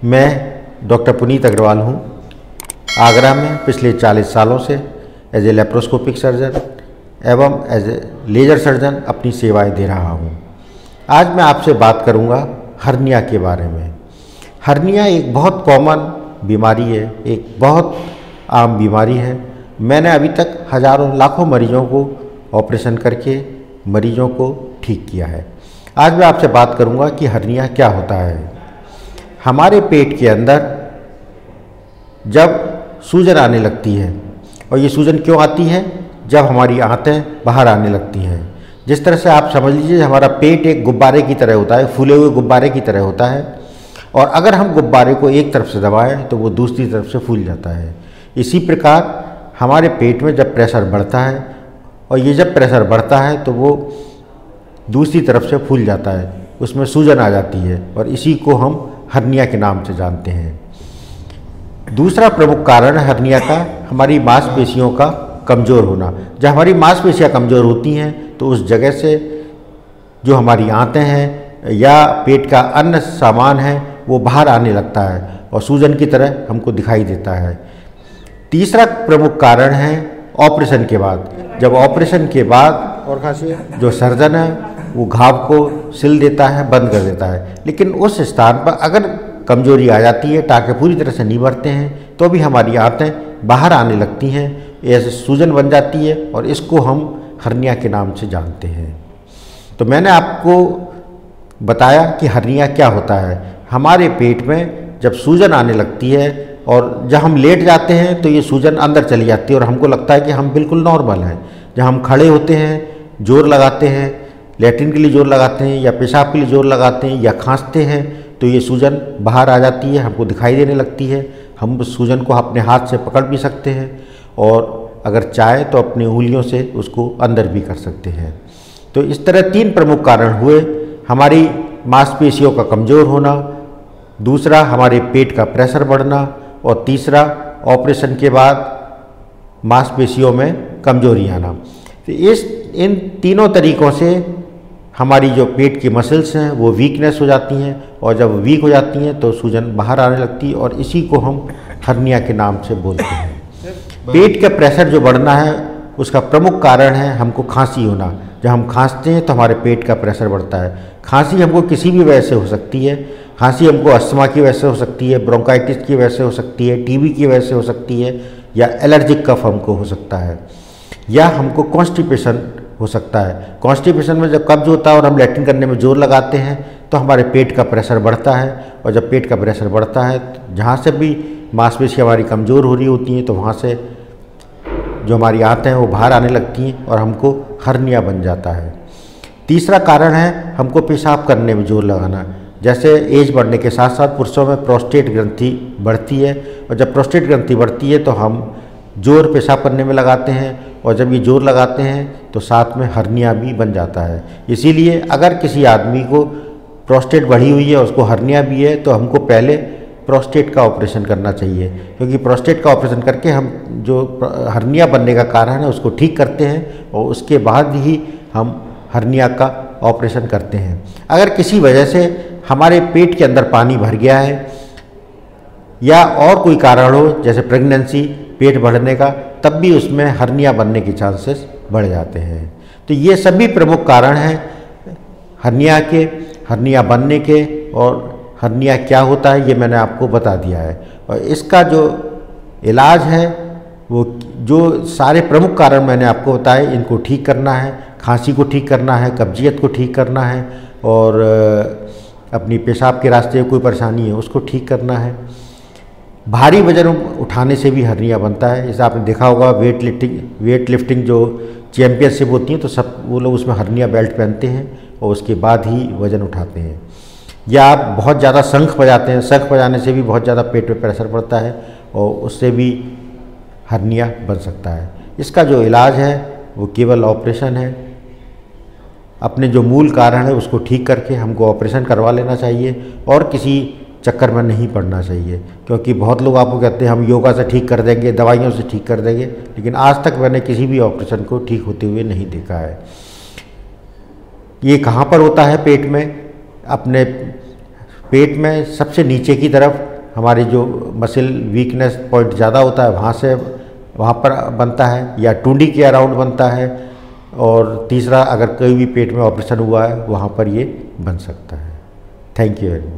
मैं डॉक्टर पुनीत अग्रवाल हूँ। आगरा में पिछले 40 सालों से एज ए लेप्रोस्कोपिक सर्जन एवं एज ए लेज़र सर्जन अपनी सेवाएं दे रहा हूँ। आज मैं आपसे बात करूँगा हर्निया के बारे में। हर्निया एक बहुत कॉमन बीमारी है, एक बहुत आम बीमारी है। मैंने अभी तक हज़ारों लाखों मरीजों को ऑपरेशन करके मरीजों को ठीक किया है। आज मैं आपसे बात करूँगा कि हर्निया क्या होता है। हमारे पेट के अंदर जब सूजन आने लगती है, और ये सूजन क्यों आती है? जब हमारी आंतें बाहर आने लगती हैं। जिस तरह से आप समझ लीजिए हमारा पेट एक गुब्बारे की तरह होता है, फूले हुए गुब्बारे की तरह होता है, और अगर हम गुब्बारे को एक तरफ से दबाएं तो वो दूसरी तरफ से फूल जाता है। इसी प्रकार हमारे पेट में जब प्रेशर बढ़ता है, और ये जब प्रेशर बढ़ता है तो वो दूसरी तरफ से फूल जाता है, उसमें सूजन आ जाती है, और इसी को हम हर्निया के नाम से जानते हैं। दूसरा प्रमुख कारण हर्निया का हमारी मांसपेशियों का कमज़ोर होना। जब हमारी मांसपेशियाँ कमज़ोर होती हैं तो उस जगह से जो हमारी आंतें हैं या पेट का अन्य सामान है वो बाहर आने लगता है और सूजन की तरह हमको दिखाई देता है। तीसरा प्रमुख कारण है ऑपरेशन के बाद। जब ऑपरेशन के बाद और खांसी जो सर्जन है वो घाव को सिल देता है, बंद कर देता है, लेकिन उस स्थान पर अगर कमजोरी आ जाती है, टाँके पूरी तरह से नहीं भरते हैं, तो भी हमारी आंतें बाहर आने लगती हैं, ऐसे सूजन बन जाती है, और इसको हम हर्निया के नाम से जानते हैं। तो मैंने आपको बताया कि हर्निया क्या होता है। हमारे पेट में जब सूजन आने लगती है और जब हम लेट जाते हैं तो ये सूजन अंदर चली जाती है और हमको लगता है कि हम बिल्कुल नॉर्मल हैं। जब हम खड़े होते हैं, जोर लगाते हैं, लैट्रिन के लिए जोर लगाते हैं या पेशाब के लिए जोर लगाते हैं या खांसते हैं, तो ये सूजन बाहर आ जाती है, हमको दिखाई देने लगती है। हम सूजन को अपने हाथ से पकड़ भी सकते हैं, और अगर चाहे तो अपनी उंगलियों से उसको अंदर भी कर सकते हैं। तो इस तरह 3 प्रमुख कारण हुए: हमारी मांसपेशियों का कमज़ोर होना, दूसरा हमारे पेट का प्रेशर बढ़ना, और तीसरा ऑपरेशन के बाद मांसपेशियों में कमजोरी आना। तो इन तीनों तरीक़ों से हमारी जो पेट की मसल्स हैं वो वीकनेस हो जाती हैं, और जब वीक हो जाती हैं तो सूजन बाहर आने लगती है, और इसी को हम हर्निया के नाम से बोलते हैं। पेट का प्रेशर जो बढ़ना है उसका प्रमुख कारण है हमको खांसी होना। जब हम खांसते हैं तो हमारे पेट का प्रेशर बढ़ता है। खांसी हमको किसी भी वजह से हो सकती है। खांसी हमको अस्थमा की वजह से हो सकती है, ब्रोंकाइटिस की वजह से हो सकती है, टीबी की वजह से हो सकती है, या एलर्जिक कफ हमको हो सकता है, या हमको कॉन्स्टिपेशन हो सकता है। कॉन्स्टिपेशन में जब कब्ज होता है और हम लैट्रिन करने में जोर लगाते हैं तो हमारे पेट का प्रेशर बढ़ता है, और जब पेट का प्रेशर बढ़ता है तो जहाँ से भी मांसपेशियाँ हमारी कमज़ोर हो रही होती हैं तो वहाँ से जो हमारी आंतें हैं वो बाहर आने लगती हैं और हमको हर्निया बन जाता है। तीसरा कारण है हमको पेशाब करने में जोर लगाना। जैसे एज बढ़ने के साथ साथ पुरुषों में प्रोस्टेट ग्रंथि बढ़ती है, और जब प्रोस्टेट ग्रंथि बढ़ती है तो हम जोर पेशाब करने में लगाते हैं, और जब ये जोर लगाते हैं तो साथ में हर्निया भी बन जाता है। इसीलिए अगर किसी आदमी को प्रोस्टेट बढ़ी हुई है और उसको हर्निया भी है तो हमको पहले प्रोस्टेट का ऑपरेशन करना चाहिए, क्योंकि प्रोस्टेट का ऑपरेशन करके हम जो हर्निया बनने का कारण है उसको ठीक करते हैं, और उसके बाद ही हम हर्निया का ऑपरेशन करते हैं। अगर किसी वजह से हमारे पेट के अंदर पानी भर गया है या और कोई कारण हो जैसे प्रेगनेंसी, पेट बढ़ने का, तब भी उसमें हर्निया बनने के चांसेस बढ़ जाते हैं। तो ये सभी प्रमुख कारण हैं हर्निया के, हर्निया बनने के, और हर्निया क्या होता है ये मैंने आपको बता दिया है। और इसका जो इलाज है वो जो सारे प्रमुख कारण मैंने आपको बताए इनको ठीक करना है। खांसी को ठीक करना है, कब्जियत को ठीक करना है, और अपनी पेशाब के रास्ते में कोई परेशानी है उसको ठीक करना है। भारी वजन उठाने से भी हर्निया बनता है। जैसे आपने देखा होगा वेट लिफ्टिंग जो चैम्पियनशिप होती है तो सब वो लोग उसमें हर्निया बेल्ट पहनते हैं और उसके बाद ही वज़न उठाते हैं। या आप बहुत ज़्यादा शंख बजाते हैं, शंख बजाने से भी बहुत ज़्यादा पेट पे प्रेशर पड़ता है और उससे भी हर्निया बन सकता है। इसका जो इलाज है वो केवल ऑपरेशन है। अपने जो मूल कारण है उसको ठीक करके हमको ऑपरेशन करवा लेना चाहिए, और किसी चक्कर में नहीं पड़ना चाहिए, क्योंकि बहुत लोग आपको कहते हैं हम योगा से ठीक कर देंगे, दवाइयों से ठीक कर देंगे, लेकिन आज तक मैंने किसी भी ऑपरेशन को ठीक होते हुए नहीं देखा है। ये कहाँ पर होता है? पेट में। अपने पेट में सबसे नीचे की तरफ हमारी जो मसल वीकनेस पॉइंट ज़्यादा होता है वहाँ पर बनता है, या टुंडी के अराउंड बनता है, और तीसरा अगर कोई भी पेट में ऑपरेशन हुआ है वहाँ पर ये बन सकता है। Thank you very much.